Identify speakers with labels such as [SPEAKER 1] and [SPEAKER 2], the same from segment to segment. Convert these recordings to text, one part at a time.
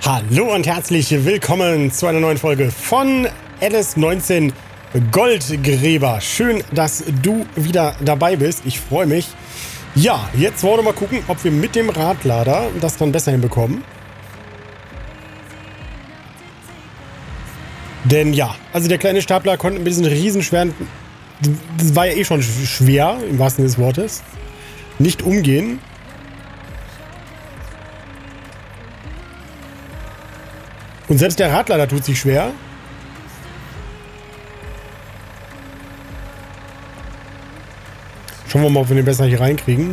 [SPEAKER 1] Hallo und herzlich willkommen zu einer neuen Folge von LS19 Goldgräber. Schön, dass du wieder dabei bist. Ich freue mich. Ja, jetzt wollen wir mal gucken, ob wir mit dem Radlader das dann besser hinbekommen. Denn ja, also der kleine Stapler konnte mit diesen riesenschweren, das war ja eh schon schwer, im wahrsten Sinne des Wortes, nicht umgehen. Und selbst der Radlader tut sich schwer. Schauen wir mal, ob wir den besser hier reinkriegen.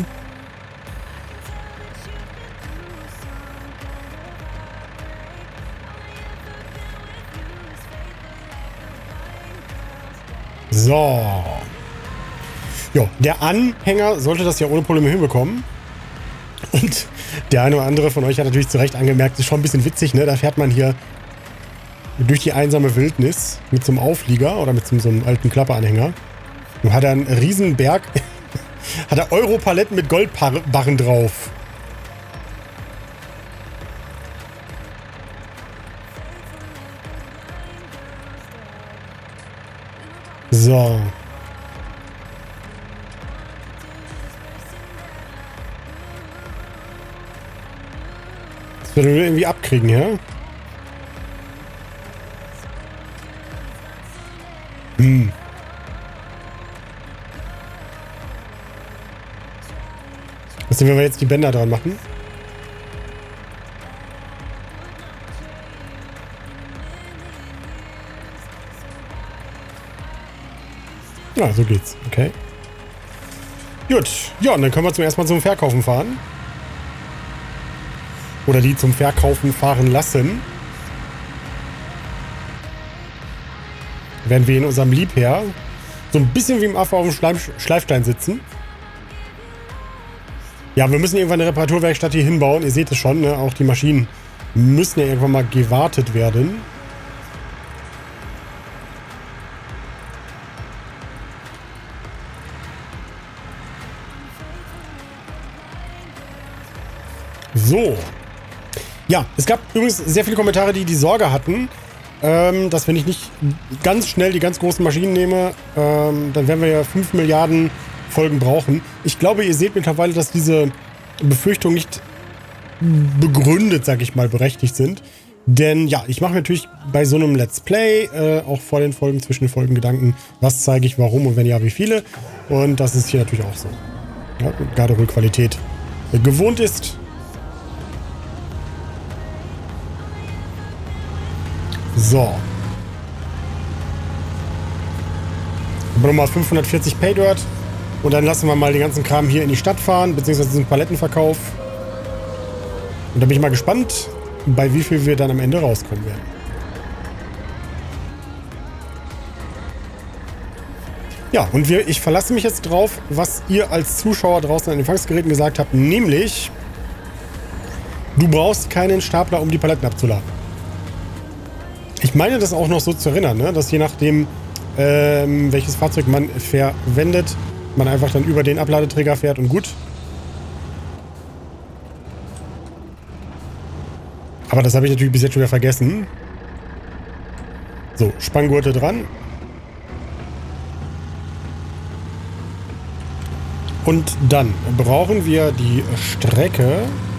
[SPEAKER 1] So. Jo, der Anhänger sollte das ja ohne Probleme hinbekommen. Und der eine oder andere von euch hat natürlich zu Recht angemerkt, das ist schon ein bisschen witzig, ne? Da fährt man hier durch die einsame Wildnis mit so einem Auflieger oder mit so einem alten Klapperanhänger. Und hat er einen riesen Berg, hat er Europaletten mit Goldbarren drauf. So. Das werden wir irgendwie abkriegen, ja? Was denn, wenn wir jetzt die Bänder dran machen? Ja, so geht's. Okay. Gut. Ja, und dann können wir zum ersten Mal zum Verkaufen fahren. Oder die zum Verkaufen fahren lassen. Während wir in unserem Liebherr so ein bisschen wie im Affe auf dem Schleifstein sitzen. Ja, wir müssen irgendwann eine Reparaturwerkstatt hier hinbauen. Ihr seht es schon, ne? Auch die Maschinen müssen ja irgendwann mal gewartet werden. So. Ja, es gab übrigens sehr viele Kommentare, die die Sorge hatten, dass wenn ich nicht ganz schnell die ganz großen Maschinen nehme, dann werden wir ja 5 Milliarden Folgen brauchen. Ich glaube, ihr seht mittlerweile, dass diese Befürchtungen nicht begründet, sag ich mal, berechtigt sind. Denn ja, ich mache natürlich bei so einem Let's Play auch vor den Folgen, zwischen den Folgen Gedanken, was zeige ich, warum und wenn ja, wie viele. Und das ist hier natürlich auch so. Ja, Garderobe-Qualität gewohnt ist. So. Aber nochmal 540 Paydirt. Und dann lassen wir mal den ganzen Kram hier in die Stadt fahren, beziehungsweise diesen Palettenverkauf. Und da bin ich mal gespannt, bei wie viel wir dann am Ende rauskommen werden. Ja, und ich verlasse mich jetzt drauf, was ihr als Zuschauer draußen an den Empfangsgeräten gesagt habt, nämlich, du brauchst keinen Stapler, um die Paletten abzuladen. Ich meine das auch noch so zu erinnern, ne? Dass je nachdem, welches Fahrzeug man verwendet, man einfach dann über den Abladeträger fährt und gut. Aber das habe ich natürlich bis jetzt schon wieder vergessen. So, Spanngurte dran. Und dann brauchen wir die Strecke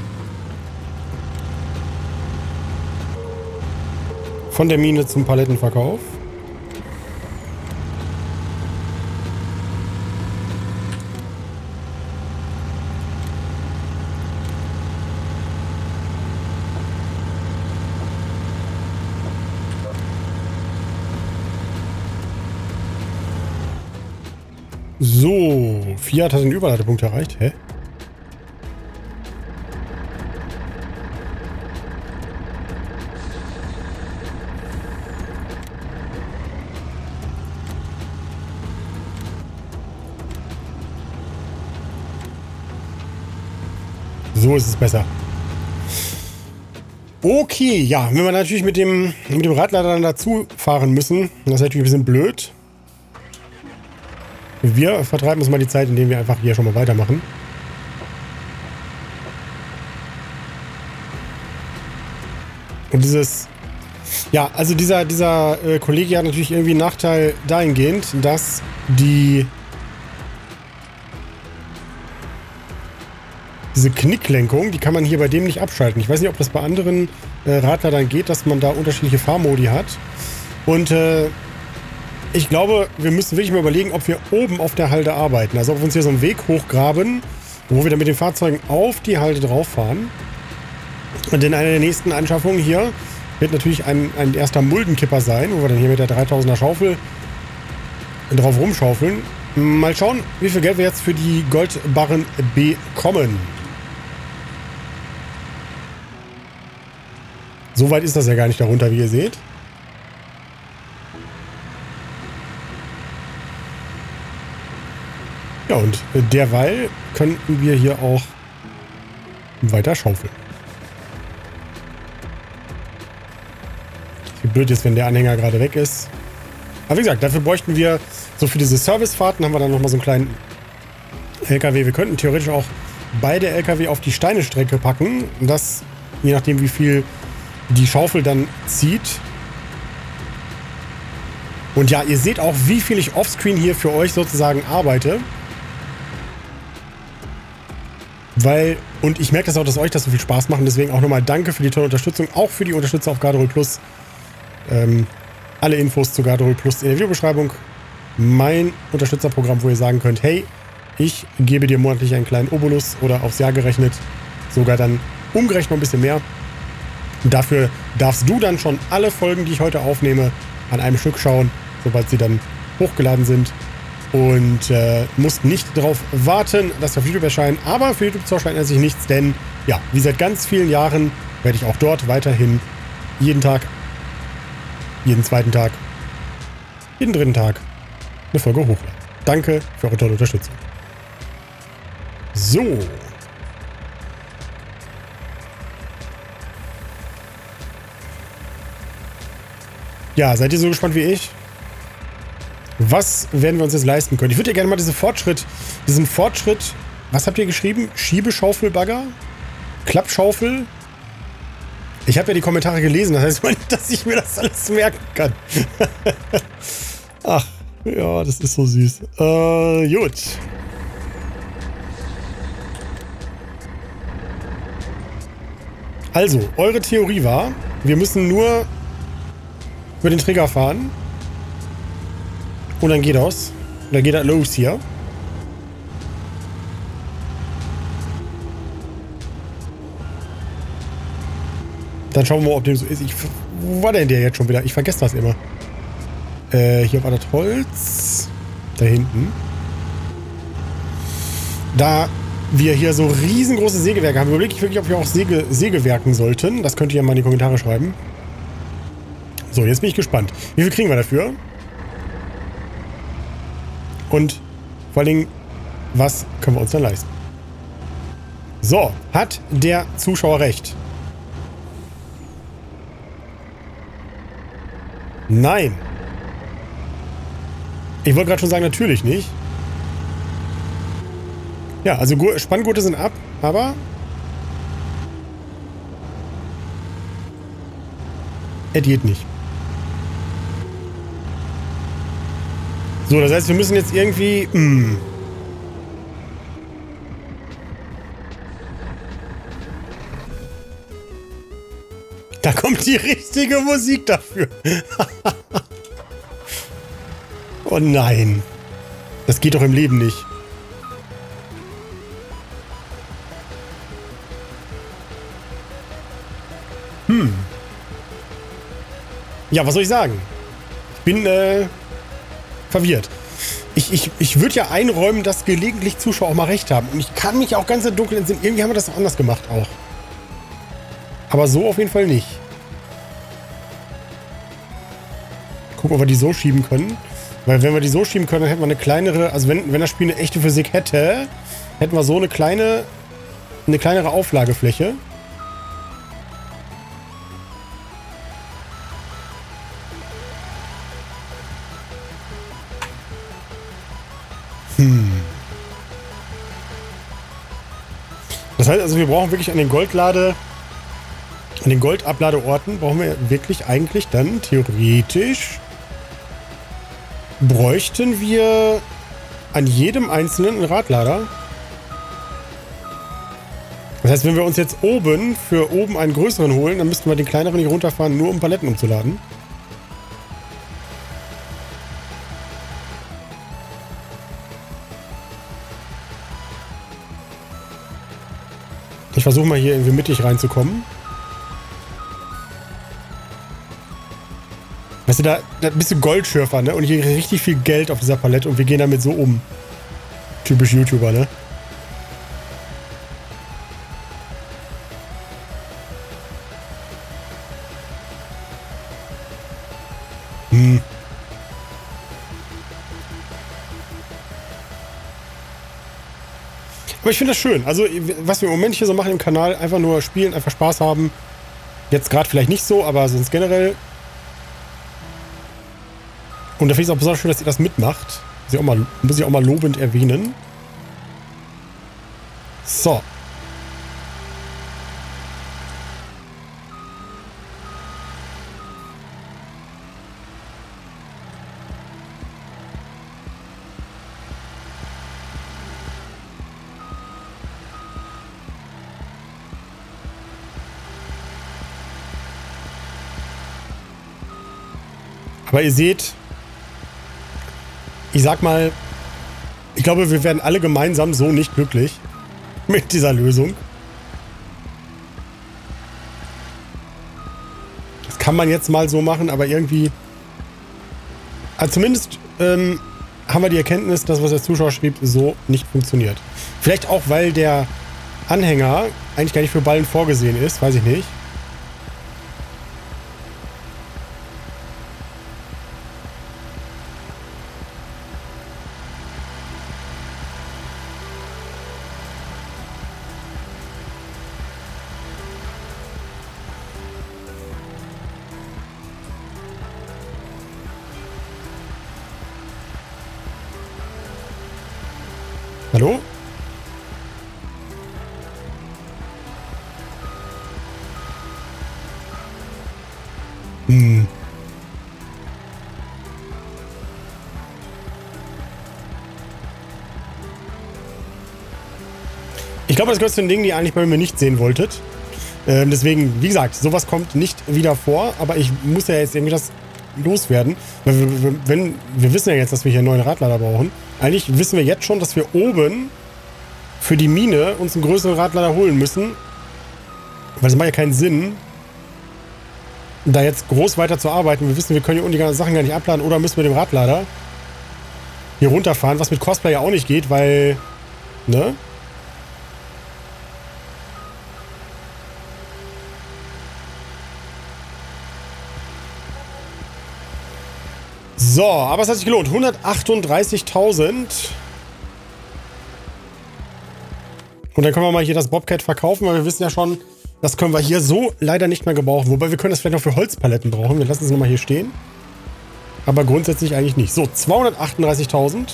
[SPEAKER 1] von der Mine zum Palettenverkauf. So, Fiat hat den Überladepunkt erreicht. Hä? So ist es besser. Okay, ja, wenn wir natürlich mit dem Radlader dann dazu fahren müssen, das ist natürlich ein bisschen blöd. Wir vertreiben uns mal die Zeit, indem wir einfach hier schon mal weitermachen. Und dieses... Ja, also dieser Kollege hat natürlich irgendwie einen Nachteil dahingehend, dass diese Knicklenkung, die kann man hier bei dem nicht abschalten. Ich weiß nicht, ob das bei anderen Radladern geht, dass man da unterschiedliche Fahrmodi hat. Und ich glaube, wir müssen wirklich mal überlegen, ob wir oben auf der Halde arbeiten. Also ob wir uns hier so einen Weg hochgraben, wo wir dann mit den Fahrzeugen auf die Halde drauf fahren. Und in einer der nächsten Anschaffungen hier wird natürlich ein erster Muldenkipper sein, wo wir dann hier mit der 3000er Schaufel drauf rumschaufeln. Mal schauen, wie viel Geld wir jetzt für die Goldbarren bekommen. So weit ist das ja gar nicht darunter, wie ihr seht. Ja, und derweil könnten wir hier auch weiter schaufeln. Wie blöd ist, wenn der Anhänger gerade weg ist. Aber wie gesagt, dafür bräuchten wir, so für diese Servicefahrten haben wir dann nochmal so einen kleinen LKW. Wir könnten theoretisch auch beide LKW auf die Steinestrecke packen. Das, je nachdem wie viel die Schaufel dann zieht. Und ja, ihr seht auch, wie viel ich offscreen hier für euch sozusagen arbeite. Weil, und ich merke das auch, dass euch das so viel Spaß macht. Deswegen auch nochmal danke für die tolle Unterstützung. Auch für die Unterstützer auf Garderol Plus. Alle Infos zu Garderol Plus in der Videobeschreibung. Mein Unterstützerprogramm, wo ihr sagen könnt, hey, ich gebe dir monatlich einen kleinen Obolus oder aufs Jahr gerechnet. Sogar dann umgerechnet noch ein bisschen mehr. Und dafür darfst du dann schon alle Folgen, die ich heute aufnehme, an einem Stück schauen, sobald sie dann hochgeladen sind. Und musst nicht darauf warten, dass sie auf YouTube erscheinen. Aber für YouTube erscheint sich nichts, denn ja, wie seit ganz vielen Jahren werde ich auch dort weiterhin jeden Tag, jeden zweiten Tag, jeden dritten Tag eine Folge hochladen. Danke für eure tolle Unterstützung. So. Ja, seid ihr so gespannt wie ich? Was werden wir uns jetzt leisten können? Ich würde ja gerne mal diesen Fortschritt, was habt ihr geschrieben? Schiebeschaufelbagger? Klappschaufel? Ich habe ja die Kommentare gelesen, das heißt nicht, dass ich mir das alles merken kann. Ach, ja, das ist so süß. Gut. Also, eure Theorie war, wir müssen nur über den Trigger fahren. Und dann geht das. Dann geht das los hier. Dann schauen wir mal, ob dem so ist. Wo war denn der jetzt schon wieder? Ich vergesse das immer. Hier war das Holz. Da hinten. Da wir hier so riesengroße Sägewerke haben, überlege ich wirklich, ob wir auch Sägewerken sollten. Das könnt ihr ja mal in die Kommentare schreiben. So, jetzt bin ich gespannt. Wie viel kriegen wir dafür? Und vor allen Dingen, was können wir uns dann leisten? So, hat der Zuschauer recht? Nein. Ich wollte gerade schon sagen, natürlich nicht. Ja, also Spanngurte sind ab, aber es geht nicht. So, das heißt, wir müssen jetzt irgendwie... Da kommt die richtige Musik dafür. Oh nein. Das geht doch im Leben nicht. Ja, was soll ich sagen? Ich bin verwirrt. Ich würde ja einräumen, dass gelegentlich Zuschauer auch mal recht haben. Und ich kann mich auch ganz im Dunkeln entsinnen. Irgendwie haben wir das doch anders gemacht auch. Aber so auf jeden Fall nicht. Gucken, ob wir die so schieben können. Weil wenn wir die so schieben können, dann hätten wir eine kleinere... Also wenn das Spiel eine echte Physik hätte, hätten wir so eine kleinere Auflagefläche. Das heißt also, wir brauchen wirklich an den An den Goldabladeorten brauchen wir wirklich eigentlich dann theoretisch bräuchten wir an jedem einzelnen einen Radlader. Das heißt, wenn wir uns jetzt für oben einen größeren holen, dann müssten wir den kleineren hier runterfahren, nur um Paletten umzuladen. Ich versuche mal hier irgendwie mittig reinzukommen. Weißt du, da bist du Goldschürfer, ne? Und hier richtig viel Geld auf dieser Palette und wir gehen damit so um. Typisch YouTuber, ne? Aber ich finde das schön. Also, was wir im Moment hier so machen im Kanal, einfach nur spielen, einfach Spaß haben. Jetzt gerade vielleicht nicht so, aber sonst generell. Und da finde ich es auch besonders schön, dass ihr das mitmacht. Muss ich auch mal lobend erwähnen. So. Aber ihr seht, ich sag mal, ich glaube, wir werden alle gemeinsam so nicht glücklich mit dieser Lösung. Das kann man jetzt mal so machen, aber irgendwie, also zumindest haben wir die Erkenntnis, dass was der Zuschauer schrieb, so nicht funktioniert. Vielleicht auch, weil der Anhänger eigentlich gar nicht für Ballen vorgesehen ist, weiß ich nicht. Hallo? Ich glaube, das gehört zu den Dingen, die ihr eigentlich bei mir nicht sehen wolltet. Deswegen, wie gesagt, sowas kommt nicht wieder vor, aber ich muss ja jetzt irgendwie das loswerden. Wir wissen ja jetzt, dass wir hier einen neuen Radlader brauchen. Eigentlich wissen wir jetzt schon, dass wir oben für die Mine uns einen größeren Radlader holen müssen. Weil es macht ja keinen Sinn, da jetzt groß weiter zu arbeiten. Wir wissen, wir können hier unten die ganzen Sachen gar nicht abladen. Oder müssen wir den Radlader hier runterfahren, was mit Cosplay ja auch nicht geht, weil, ne? So, aber es hat sich gelohnt. 138.000. Und dann können wir mal hier das Bobcat verkaufen, weil wir wissen ja schon, das können wir hier so leider nicht mehr gebrauchen. Wobei wir können das vielleicht noch für Holzpaletten brauchen. Wir lassen es nochmal hier stehen. Aber grundsätzlich eigentlich nicht. So, 238.000.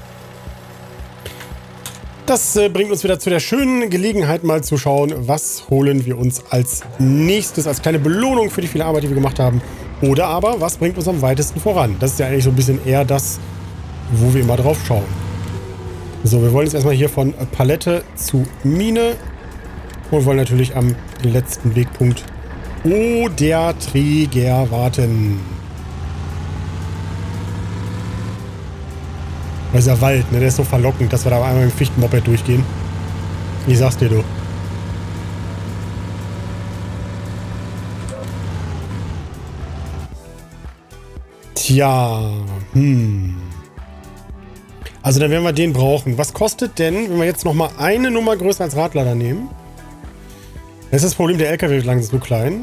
[SPEAKER 1] Das bringt uns wieder zu der schönen Gelegenheit, mal zu schauen, was holen wir uns als nächstes, als kleine Belohnung für die viele Arbeit, die wir gemacht haben. Oder aber, was bringt uns am weitesten voran? Das ist ja eigentlich so ein bisschen eher das, wo wir immer drauf schauen. So, wir wollen jetzt erstmal hier von Palette zu Mine. Und wollen natürlich am letzten Wegpunkt der Träger warten. Das ist ja Wald, ne? Der ist so verlockend, dass wir da einmal mit dem Fichtenmoped durchgehen. Ich sag's dir, du. Tja, Also dann werden wir den brauchen. Was kostet denn, wenn wir jetzt nochmal eine Nummer größer als Radlader nehmen? Das ist das Problem, der LKW wird langsam so klein.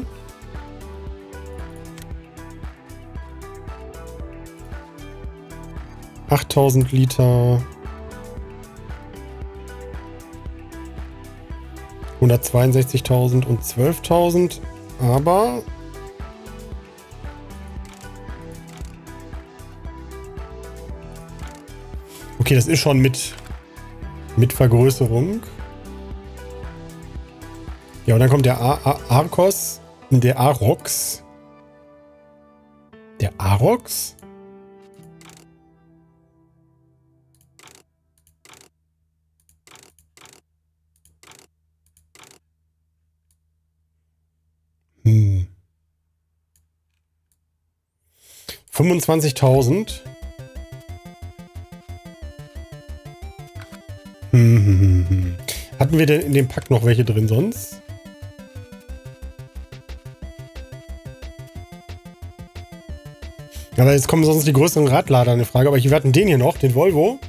[SPEAKER 1] $8.000 Liter. 162.000 und 12.000. Aber... Okay, das ist schon mit Vergrößerung. Ja, und dann kommt der Arcos Der Arox. Der Arox? Hm. 25.000. Hatten wir denn in dem Pack noch welche drin sonst? Ja, aber jetzt kommen sonst die größeren Radlader in Frage. Aber wir hatten den hier noch, den Volvo.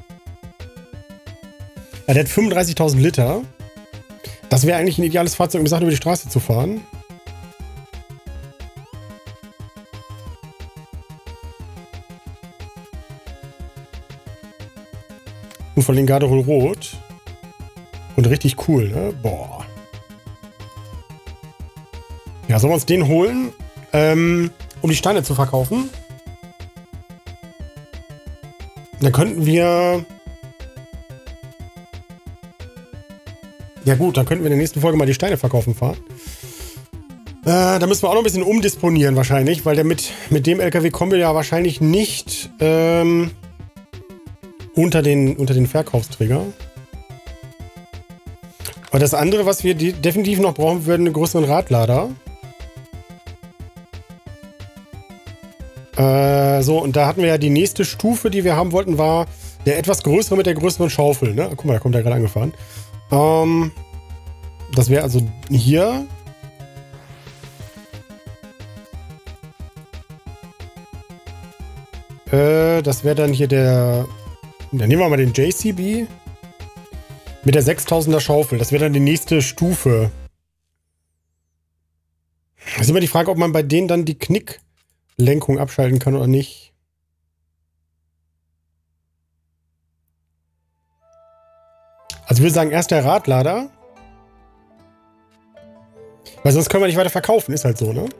[SPEAKER 1] Ja, der hat 35.000 Liter. Das wäre eigentlich ein ideales Fahrzeug, um die Sachen über die Straße zu fahren. Und von den Garderol Rot. Und richtig cool, ne? Boah. Ja, sollen wir uns den holen, um die Steine zu verkaufen? Dann könnten wir... Ja gut, dann könnten wir in der nächsten Folge mal die Steine verkaufen fahren. Da müssen wir auch noch ein bisschen umdisponieren wahrscheinlich, weil der mit dem LKW kommen wir ja wahrscheinlich nicht unter den Verkaufsträger. Aber das andere, was wir definitiv noch brauchen würden, einen größeren Radlader. So, und da hatten wir ja die nächste Stufe, die wir haben wollten, war der etwas größere mit der größeren Schaufel. Ne? Guck mal, da kommt er gerade angefahren. Das wäre also hier. Das wäre dann hier der... Dann nehmen wir mal den JCB mit der 6000er Schaufel. Das wäre dann die nächste Stufe. Das ist immer die Frage, ob man bei denen dann die Knicklenkung abschalten kann oder nicht. Also ich würde sagen, erst der Radlader. Weil sonst können wir nicht weiter verkaufen. Ist halt so, ne?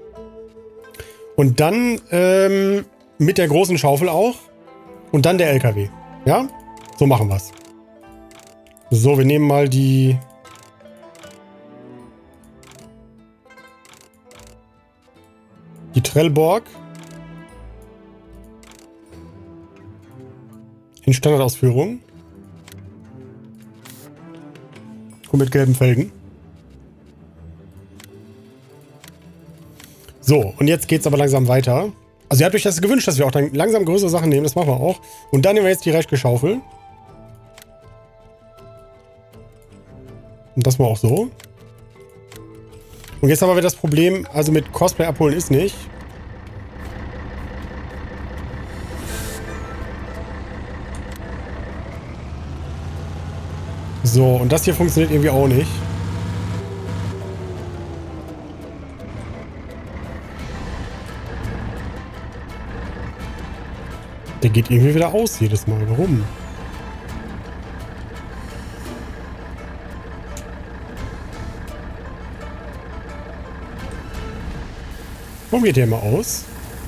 [SPEAKER 1] Und dann mit der großen Schaufel auch. Und dann der LKW. Ja? So machen wir es. So, wir nehmen mal die... Die Trellborg. In Standardausführung. Und mit gelben Felgen. So, und jetzt geht's aber langsam weiter. Also ihr habt euch das gewünscht, dass wir auch dann langsam größere Sachen nehmen. Das machen wir auch. Und dann nehmen wir jetzt die Reschke-Schaufel. Und das mal auch so. Und jetzt haben wir das Problem, also mit Cosplay abholen ist nicht. So, und das hier funktioniert irgendwie auch nicht. Der geht irgendwie wieder aus jedes Mal. Warum? Warum geht der immer aus?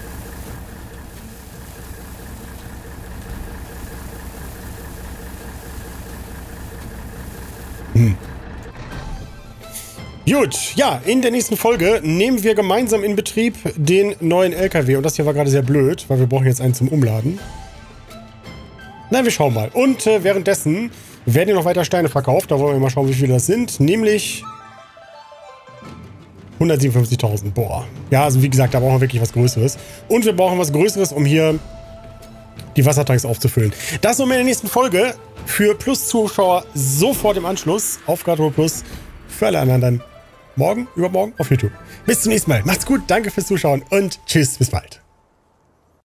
[SPEAKER 1] Gut, ja, in der nächsten Folge nehmen wir gemeinsam in Betrieb den neuen LKW. Und das hier war gerade sehr blöd, weil wir brauchen jetzt einen zum Umladen. Na, wir schauen mal. Und währenddessen werden hier noch weiter Steine verkauft. Da wollen wir mal schauen, wie viele das sind. Nämlich 157.000. Boah. Ja, also wie gesagt, da brauchen wir wirklich was Größeres. Und wir brauchen was Größeres, um hier die Wassertanks aufzufüllen. Das in der nächsten Folge. Für Plus-Zuschauer sofort im Anschluss auf Garderol Plus. Für alle anderen dann morgen, übermorgen auf YouTube. Bis zum nächsten Mal. Macht's gut, danke fürs Zuschauen und tschüss, bis bald.